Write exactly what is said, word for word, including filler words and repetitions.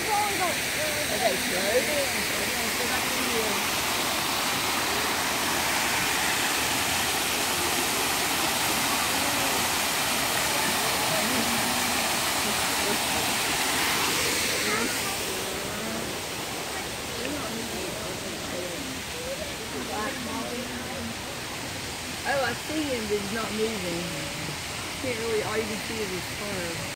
Okay, slow down. Slow down. Go back to the wheel. Oh, I see him, but he's not moving. Can't really, all you can see is his fur.